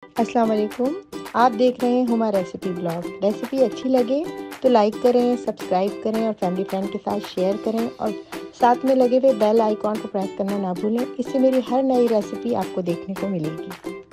अस्सलाम वालेकुम। आप देख रहे हैं हुमा रेसिपी ब्लॉग। रेसिपी अच्छी लगे तो लाइक करें, सब्सक्राइब करें और फैमिली फ्रेंड के साथ शेयर करें और साथ में लगे हुए बेल आइकॉन को प्रेस करना ना भूलें। इससे मेरी हर नई रेसिपी आपको देखने को मिलेगी।